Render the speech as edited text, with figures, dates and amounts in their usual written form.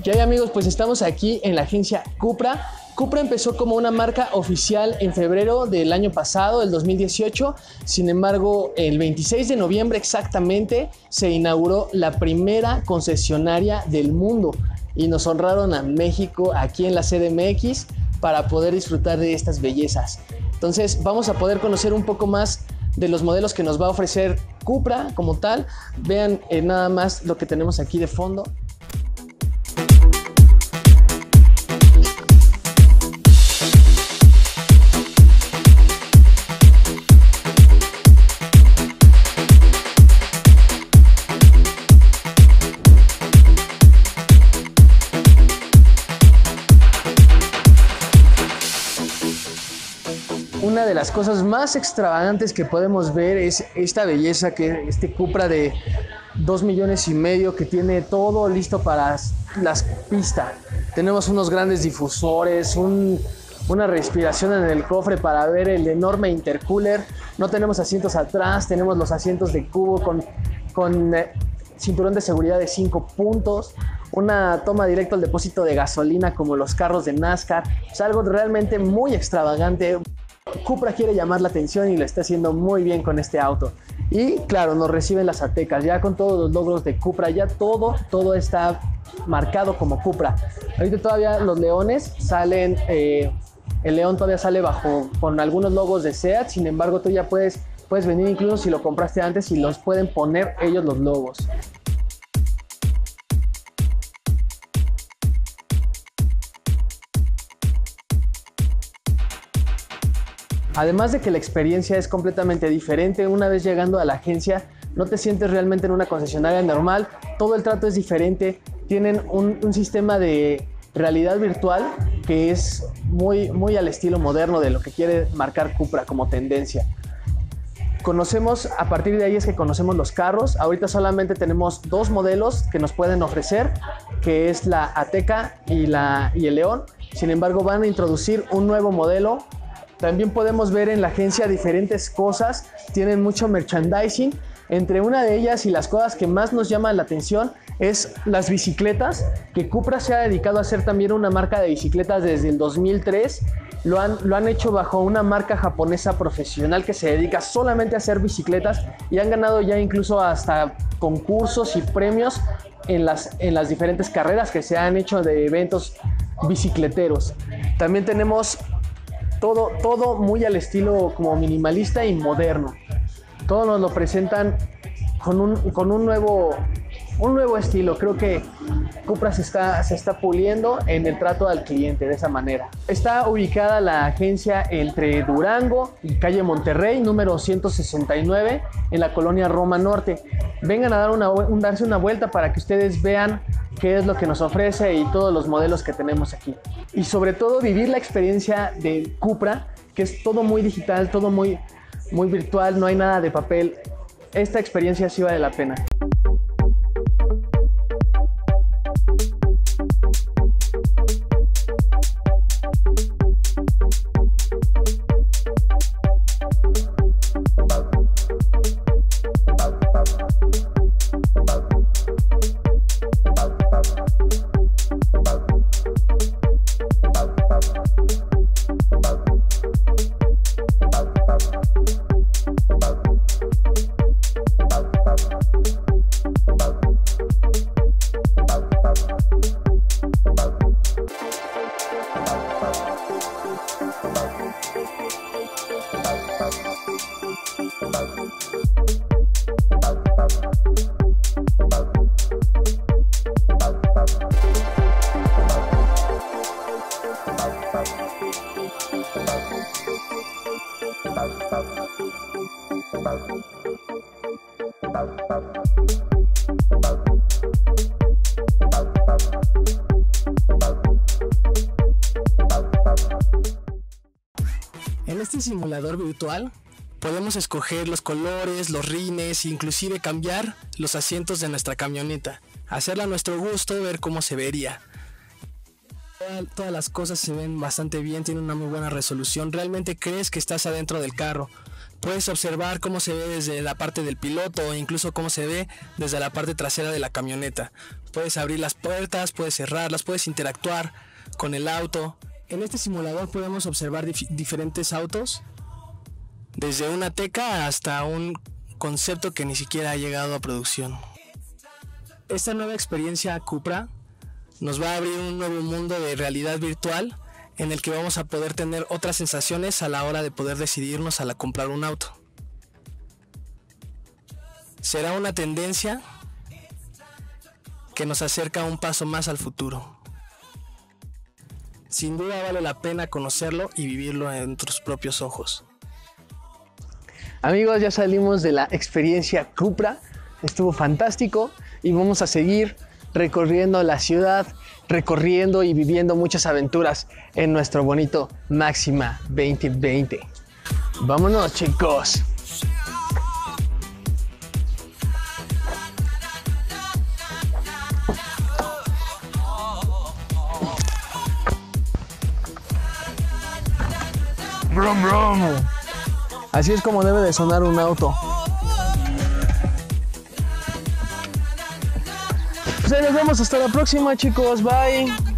¿Qué hay, amigos? Pues estamos aquí en la agencia Cupra. Cupra empezó como una marca oficial en febrero del año pasado, el 2018. Sin embargo, el 26 de noviembre exactamente se inauguró la primera concesionaria del mundo y nos honraron a México aquí en la CDMX para poder disfrutar de estas bellezas. Entonces vamos a poder conocer un poco más de los modelos que nos va a ofrecer Cupra como tal. Vean nada más lo que tenemos aquí de fondo. Una de las cosas más extravagantes que podemos ver es esta belleza, que este Cupra de 2,5 millones que tiene todo listo para las pistas. Tenemos unos grandes difusores, una respiración en el cofre para ver el enorme intercooler. No tenemos asientos atrás, tenemos los asientos de cubo con cinturón de seguridad de 5 puntos, una toma directa al depósito de gasolina como los carros de NASCAR. Es algo realmente muy extravagante. Cupra quiere llamar la atención y lo está haciendo muy bien con este auto. Y claro, nos reciben las Atecas ya con todos los logros de Cupra, ya todo está marcado como Cupra. Ahorita todavía los leones salen, el león todavía sale con algunos logos de SEAT. Sin embargo, tú ya puedes venir incluso si lo compraste antes y los pueden poner ellos los logos. Además de que la experiencia es completamente diferente, una vez llegando a la agencia no te sientes realmente en una concesionaria normal, todo el trato es diferente, tienen un sistema de realidad virtual que es muy al estilo moderno de lo que quiere marcar Cupra como tendencia. A partir de ahí es que conocemos los carros. Ahorita solamente tenemos 2 modelos que nos pueden ofrecer, que es la Ateca y el León. Sin embargo, van a introducir un nuevo modelo. También podemos ver en la agencia diferentes cosas, tienen mucho merchandising. Entre una de ellas y las cosas que más nos llaman la atención es las bicicletas, que Cupra se ha dedicado a hacer también una marca de bicicletas desde el 2003. Lo han hecho bajo una marca japonesa profesional que se dedica solamente a hacer bicicletas y han ganado ya incluso hasta concursos y premios en las diferentes carreras que se han hecho de eventos bicicleteros. También tenemos todo muy al estilo como minimalista y moderno. Todo nos lo presentan con un nuevo estilo. Creo que Cupra se está puliendo en el trato al cliente de esa manera. Está ubicada la agencia entre Durango y calle Monterrey, número 169, en la colonia Roma Norte. Vengan a darse una vuelta para que ustedes vean qué es lo que nos ofrece y todos los modelos que tenemos aquí. Y sobre todo vivir la experiencia de Cupra, que es todo muy digital, todo muy virtual, no hay nada de papel. Esta experiencia sí vale la pena. En este simulador virtual podemos escoger los colores, los rines, inclusive cambiar los asientos de nuestra camioneta, hacerla a nuestro gusto, ver cómo se vería. Todas las cosas se ven bastante bien, tienen una muy buena resolución, realmente crees que estás adentro del carro. Puedes observar cómo se ve desde la parte del piloto o incluso cómo se ve desde la parte trasera de la camioneta. Puedes abrir las puertas, puedes cerrarlas, puedes interactuar con el auto. En este simulador podemos observar diferentes autos, desde una teca hasta un concepto que ni siquiera ha llegado a producción. Esta nueva experiencia Cupra nos va a abrir un nuevo mundo de realidad virtual en el que vamos a poder tener otras sensaciones a la hora de poder decidirnos a comprar un auto. Será una tendencia que nos acerca un paso más al futuro. Sin duda vale la pena conocerlo y vivirlo en tus propios ojos. Amigos, ya salimos de la experiencia Cupra, estuvo fantástico y vamos a seguir recorriendo la ciudad, recorriendo y viviendo muchas aventuras en nuestro bonito Máxima 2020. ¡Vámonos, chicos! ¡Brum, brum! Así es como debe de sonar un auto. Pues ahí nos vemos hasta la próxima, chicos. Bye.